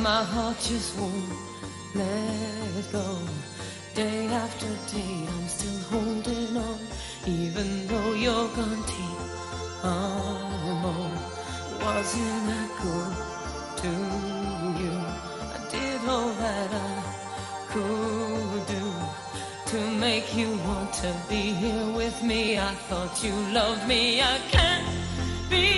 my heart just won't let go. Day after day, I'm still holding on, even though you're gone deep. Wasn't I good to you? I did all that I could do to make you want to be here with me. I thought you loved me. I can't be